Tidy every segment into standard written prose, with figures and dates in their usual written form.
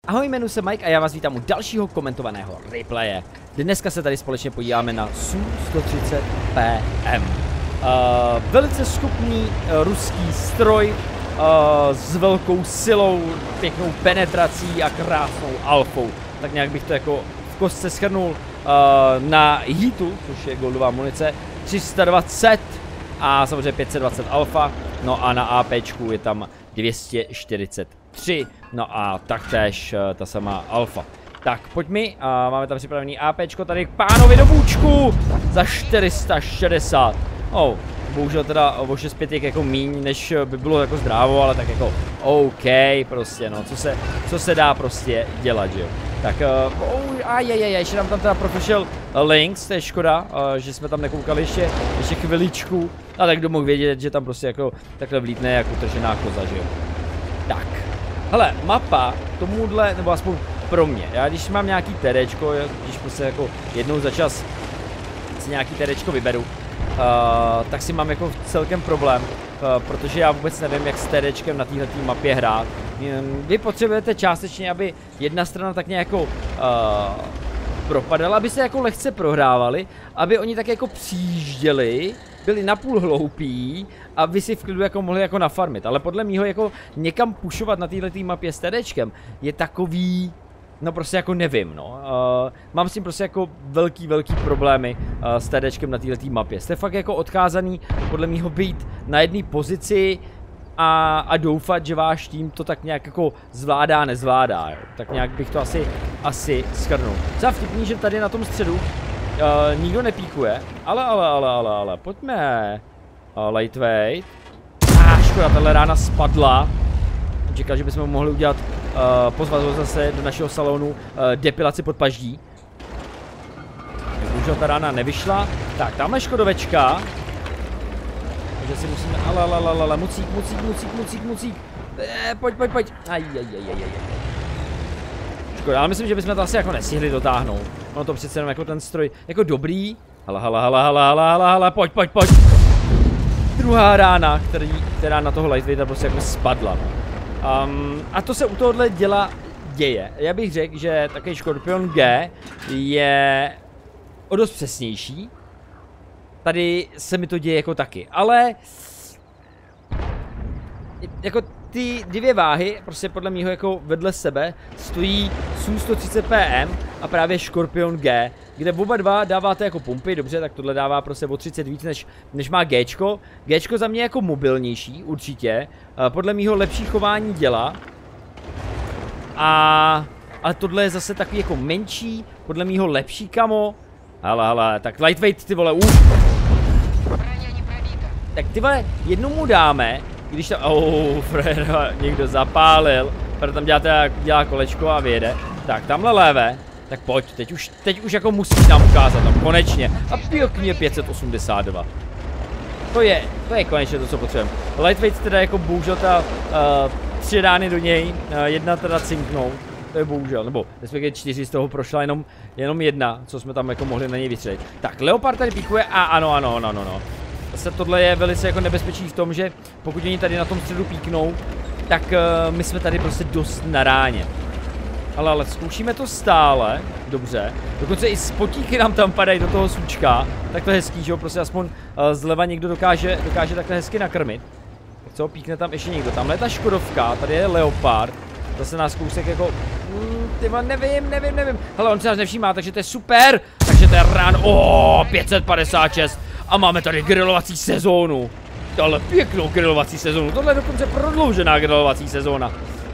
Ahoj, jmenuji se Mike a já vás vítám u dalšího komentovaného replaye. Dneska se tady společně podíváme na Su-130 PM. Velice schopný ruský stroj s velkou silou, pěknou penetrací a krásnou alfou. Tak nějak bych to jako v kostce shrnul. Na hitu, což je goldová munice, 320 a samozřejmě 520 alfa. No a na APčku je tam 243. No a taktéž ta samá alfa. Tak pojď mi, máme tam připravený APčko tady k pánovi do bůčku za 460. Bohužel teda o 6,5 jako míň, než by bylo jako zdrávo, ale tak jako OK prostě, no, co se dá prostě dělat, že jo. Tak, ještě nám tam teda Professional Links, to je škoda, že jsme tam nekoukali ještě chviličku. A tak kdo mohl vědět, že tam prostě jako takhle vlítne jako utržená koza, že jo. Tak, hele, mapa tomuhle, nebo aspoň pro mě, já když mám nějaký terečko, když prostě jako jednou za čas si nějaký terečko vyberu, tak si mám jako celkem problém, protože já vůbec nevím, jak s terečkem na této mapě hrát. Vy potřebujete částečně, aby jedna strana tak nějak jako propadala, aby se jako lehce prohrávali, aby oni tak jako přijížděli, byli napůl hloupí a vy si v klidu jako mohli jako nafarmit. Ale podle mýho jako někam pušovat na této mapě s terečkem je takový, no prostě jako nevím, no. Mám s tím prostě jako velký problémy s TDčkem na této mapě. Jste fakt jako odkázaný podle mýho být na jedné pozici a doufat, že váš tým to tak nějak jako zvládá, nezvládá, jo. Tak nějak bych to asi shrnul. Za vtipný, že tady na tom středu nikdo nepíkuje, ale, pojďme. Lightweight. Škoda, tahle rána spadla. Čekal, že bychom mohli udělat, pozvat ho zase do našeho salonu depilaci pod paždí. Bohužel ta rána nevyšla. Tak, tamhle škodovečka. Takže si musíme, ale, mucík. Pojď. Aj. Škoda, ale myslím, že bychom to asi jako nestihli dotáhnout. Ono to přece jenom jako ten stroj, jako dobrý. Hele, pojď. Druhá rána, která na toho Lightweighta prostě jako spadla. A to se u tohohle děje. Já bych řekl, že takový Scorpion G je o dost přesnější. Tady se mi to děje jako taky, ale jako ty dvě váhy, prostě podle mýho jako vedle sebe, stojí Su-130 PM a právě Scorpion G, kde oba dva dáváte jako pumpy, dobře, tak tohle dává prostě o 30 víc, než má Gčko. Gčko za mě jako mobilnější, určitě, podle mýho lepší chování děla. Ale tohle je zase takový jako menší, podle mýho lepší kamo. Hele, tak Lightweight, ty vole, už. Tak ty vole, jednou mu dáme, když tam, Freda někdo zapálil, protože tam dělá kolečko a vyjede. Tak, tamhle levé, tak pojď, teď už jako musíš nám ukázat, no konečně. A pěkně 582. To je konečně to, co potřebujeme. Lightweight teda jako bohužel ta 3 rány do něj, jedna teda cinknou. To je bohužel, nebo respektive 4 z toho prošla jenom jedna, co jsme tam jako mohli na něj vystřelit. Tak, Leopard tady píkuje a ano. Zase tohle je velice jako nebezpečí v tom, že pokud oni tady na tom středu píknou, tak my jsme tady prostě dost na ráně. Ale zkoušíme to stále, dobře. Dokonce i spotíky nám tam padají do toho sučka, tak to je hezký, že jo, prostě aspoň zleva někdo dokáže takhle hezky nakrmit. Tak co, píkne tam ještě někdo, tamhle je ta Škodovka, tady je Leopard. Zase nás kousek jako, tyva, nevím. Hele, on se nás nevšímá, takže to je super. Takže to je rán, 556. A máme tady grilovací sezónu. Ale pěknou grilovací sezónu, tohle je dokonce prodloužená grilovací sezóna.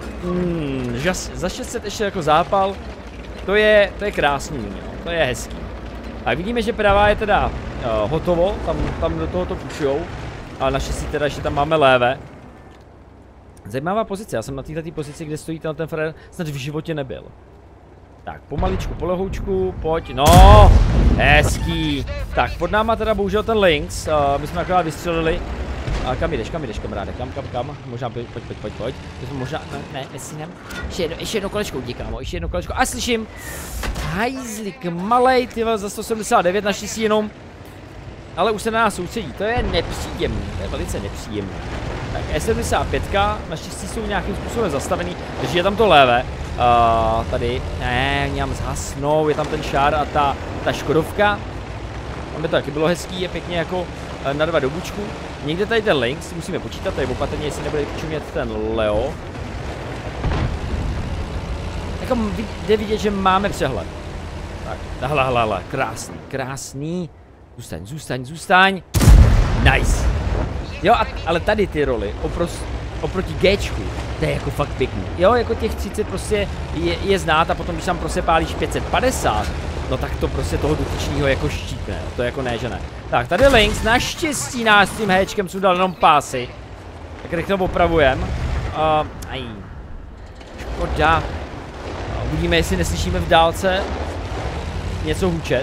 Za 600 ještě jako zápal, to je krásný, jo. To je hezký. A vidíme, že pravá je teda hotovo, tam do tohoto pušujou. Ale naštěstí teda ještě tam máme lévé. Zajímavá pozice, já jsem na této pozici, kde stojí ten frajer, snad v životě nebyl. Tak, pomaličku, po lehoučku, pojď, no, hezký. Tak, pod náma teda bohužel ten Lynx, my jsme akorát vystřelili. Kam jdeš, kamaráde, kam, možná, pojď. To jsme možná, ne, nesínám. Ještě jedno kolečko, díkámo, a slyším. Hajzlik, malej, tyhle, za 179, naštěstí jenom. Ale už se na nás soustředí, to je nepříjemný, to je velice nepříjemný. Tak, E75, naštěstí jsou nějakým způsobem zastavený, takže je tam to levé. Tady, ne, nějak zhasnou, je tam ten šár a ta Škodovka. Tam by to taky bylo hezký, je pěkně jako na 2 do bučku. Někde tady ten link si musíme počítat, tady opatrně, jestli nebude čumět ten Leo. Jako jde vidět, že máme přehled. Tak, hle, krásný. Zůstaň. Nice. Jo, ale tady ty roly, oproti Gčku, to je jako fakt pěkný. Jo, jako těch 30 prostě je znát a potom, když tam prostě pálíš 550, no tak to prostě toho dotyčního jako štípne, to jako ne, že ne. Tak, tady Lynx, naštěstí nás s tím Hčkem jsou dal jenom pásy. Tak rychle opravujem. Škoda. Uvidíme, jestli neslyšíme v dálce něco hučet.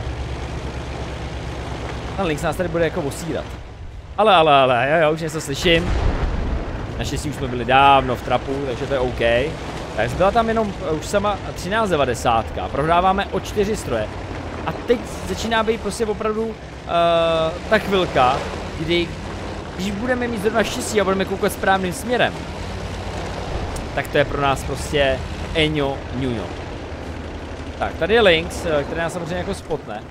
A Lynx nás tady bude jako osírat. Ale, jo, už něco slyším. Naštěstí už jsme byli dávno v trapu, takže to je OK. Takže byla tam jenom už sama 1390. Prohráváme o 4 stroje. A teď začíná být prostě opravdu ta chvilka, když budeme mít zrovna štěstí a budeme koukat správným směrem, tak to je pro nás prostě eňo ňuňo. Tak, tady je Lynx, který nás samozřejmě jako spotne.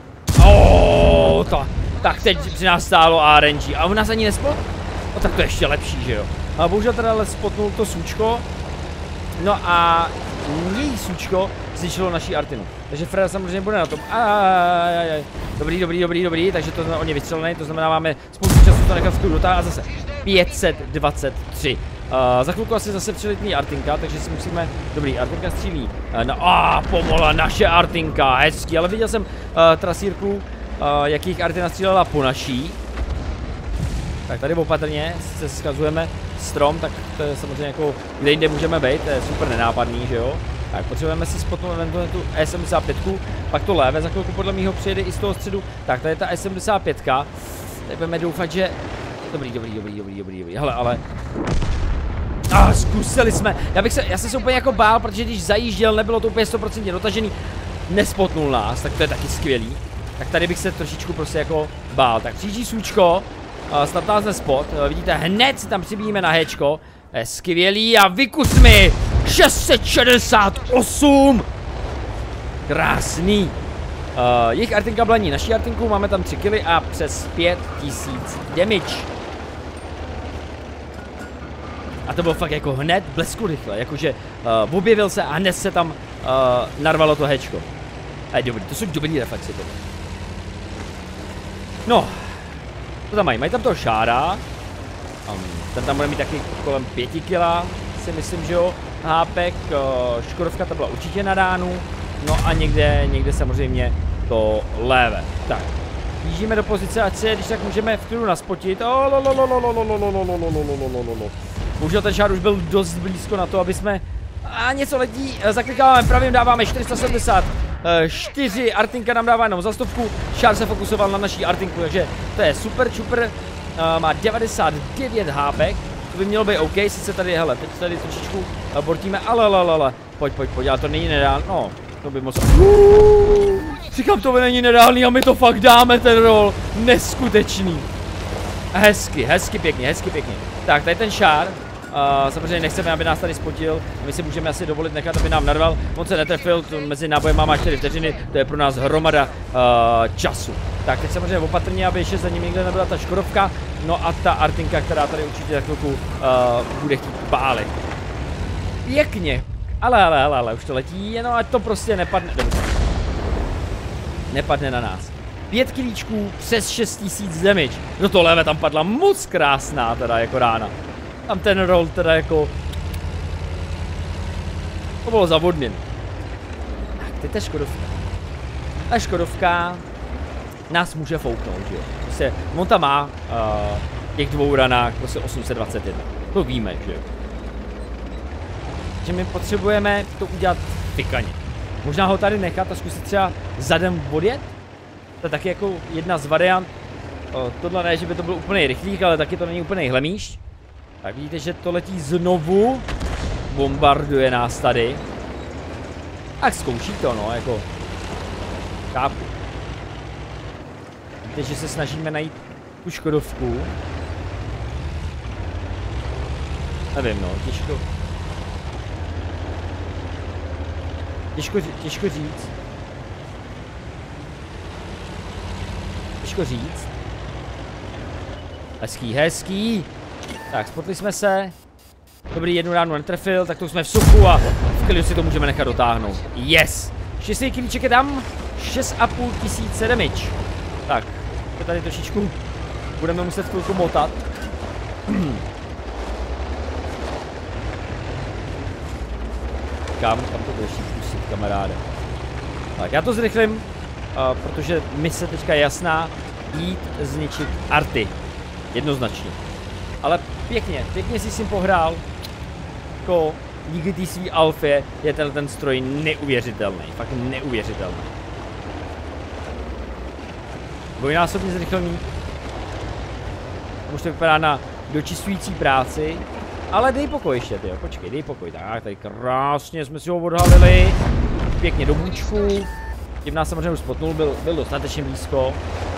Tak teď při nás stálo RNG a on nás ani nespot? No tak to je ještě lepší, že jo. A bohužel teda ale spotnul to Sučko. No a její Sučko zničilo naší Artinu. Takže Freda samozřejmě bude na tom. Dobrý, takže to znamená, on je vystřelený, to znamená, máme spoustu času to nechat v klidu a zase 523. Za chvilku asi zase přiletní Artinka, takže si musíme... Dobrý, Artinka střílí. Pomohla naše Artinka, hezký, ale viděl jsem trasírku, jakých Artina střílela po naší. Tak tady opatrně se skazujeme strom, tak to je samozřejmě jako, kde jinde můžeme být, to je super nenápadný, že jo. Tak potřebujeme si spotnout eventuálně tu E75, pak to léve za chvilku podle mýho přijede i z toho středu. Tak tady je ta E75, teď budeme doufat, že... Dobrý, hele, ale... Zkusili jsme, já jsem se úplně jako bál, protože když zajížděl, nebylo to úplně 100% dotažený, nespotnul nás, tak to je taky skvělý. Tak tady bych se trošičku prostě jako bál. Tak přijíždí Sučko, snad nás nespot, vidíte, hned si tam přibíjíme na Hčko, je skvělý a vykus mi 668, krásný. Jejich Artinka blaní naší Artinku, máme tam 3 killy a přes 5000 damage. A to bylo fakt jako hned blesku rychle, jakože objevil se a hned se tam narvalo to Hčko. Dobrý, to jsou dobrý reflexy tohle. No, to tam mají tam toho šára. Ten tam bude mít taky kolem 5 kg, si myslím, že jo. Hápek, Škodovka ta byla určitě na ránu. No a někde samozřejmě to léve. Tak, blížíme do pozice, ať se, když tak můžeme v klidu naspotit. Bohužel ten šár už byl dost blízko na to, aby jsme... něco letí, zaklikáváme pravým, dáváme 474, Artinka nám dává jenom za 100, šár se fokusoval na naší Artinku, takže to je super čuper, má 99 hápek, to by mělo být OK, sice tady, hele, teď tady trošičku bortíme, ale, pojď, ale to není nereálný, no, to by moc... Říkám, to není nereálný a my to fakt dáme ten roll, neskutečný. Hezky pěkně. Tak, tady ten šár. Samozřejmě nechceme, aby nás tady spotil. My si můžeme asi dovolit nechat, aby nám narval. On se netrefil, mezi nábojem má 4 vteřiny, to je pro nás hromada času. Tak teď samozřejmě opatrně, aby ještě za ním někde nebyla ta Škodovka. No a ta Artinka, která tady určitě za chvilku bude chtít pálit. Pěkně. Ale, už to letí, no ať to prostě nepadne. Nepadne na nás. 5 kilíčků přes 6000 damage. No to leve tam padla moc krásná teda jako rána. Tam ten roll teda jako... To bylo zavodněn. Tak, teď ta Škodovka. Ta Škodovka nás může fouknout, že jo. Prostě, on tam má těch 2 ranách prostě 821. To víme, že jo. Že my potřebujeme to udělat fikaně. Možná ho tady nechat a zkusit třeba zadem odjet? To je taky jako jedna z variant. Tohle ne, že by to byl úplně rychlík, ale taky to není úplně hlemíš. Tak vidíte, že to letí znovu. Bombarduje nás tady. Tak zkouší to, no, jako. Chápu. Víte, že se snažíme najít tu Škodovku. Nevím, no, těžko. Těžko říct. Těžko říct. Hezký. Tak, spotli jsme se. Dobrý, jednu ránu netrefil, tak to jsme v suchu a v klidu si to můžeme nechat dotáhnout. Yes! 6 kilíček je tam, 6,5 tisíce damage. Tak, to tady trošičku budeme muset chvilku motat. Kam to bude ještě zkusit, kamaráde. Tak, já to zrychlím, protože mise teďka je jasná. Jít zničit arty. Jednoznačně. Ale pěkně si s tím pohrál. Jako díky té svý alfě je ten stroj neuvěřitelný. Fakt neuvěřitelný. Dvojnásobně zrychlený. Už to vypadá na dočisující práci. Ale dej pokoj ještě, tyjo. Počkej, dej pokoj. Tak, tady krásně jsme si ho odhalili. Pěkně do bůčku. Tím nás samozřejmě už spotnul, byl dostatečně blízko.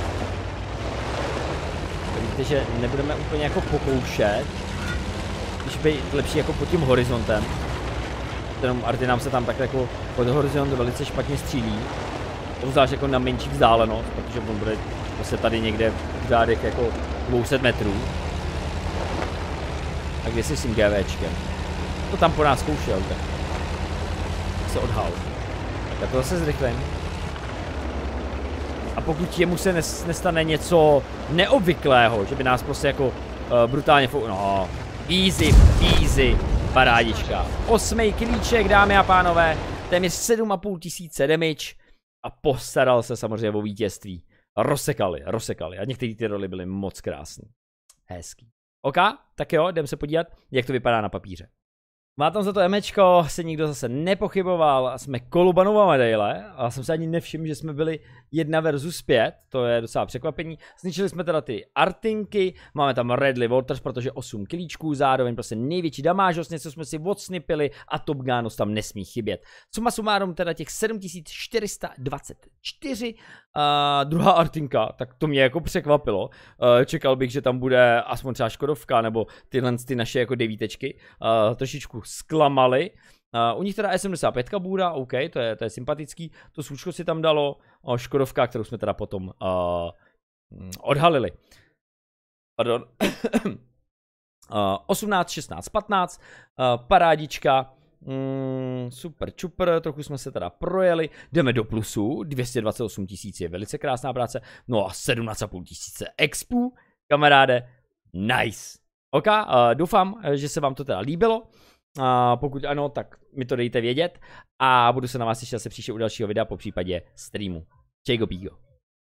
Vidíte, že nebudeme úplně jako pokoušet. Když by lepší jako pod tím horizontem. Jenom arty nám se tam tak jako pod horizont velice špatně střílí. Obzvlášť jako na menší vzdálenost, protože on bude prostě tady někde v řádech jako 200 metrů. A kde jsi s tím GVčkem? To tam po nás zkoušel, tak se odhal. Tak já to zase zrychlím. A pokud jemu se nestane něco neobvyklého, že by nás prostě jako brutálně no, easy, parádička. 8. kilíček, dámy a pánové, téměř 7,5 tisíce damage a postaral se samozřejmě o vítězství. Rozsekali a některé ty roly byly moc krásné. Hezký. OK, tak jo, jdem se podívat, jak to vypadá na papíře. Má tam za to emečko, se nikdo zase nepochyboval a jsme Kolubanova medaile a jsem se ani nevšiml, že jsme byli 1 versus 5, to je docela překvapení. Zničili jsme teda ty artinky, máme tam Redley Waters, protože 8 kilíčků, zároveň prostě největší damážost, něco jsme si odsnipili a Top Gunos tam nesmí chybět. Suma sumárum teda těch 7424, druhá artinka, tak to mě jako překvapilo. Čekal bych, že tam bude aspoň třeba Škodovka nebo tyhle ty naše jako devítečky, trošičku zklamali. U nich teda E75 bůra, OK, to je sympatický. To svůčko si tam dalo, Škodovka, kterou jsme teda potom odhalili. Pardon. 18, 16, 15, parádička. Super čupr, trochu jsme se teda projeli, jdeme do plusu, 228 000 je velice krásná práce, no a 17,5 tisíce expů, kamaráde, nice. OK, doufám, že se vám to teda líbilo, pokud ano, tak mi to dejte vědět a budu se na vás ještě zase příště u dalšího videa, po případě streamu. Čejgo pígo.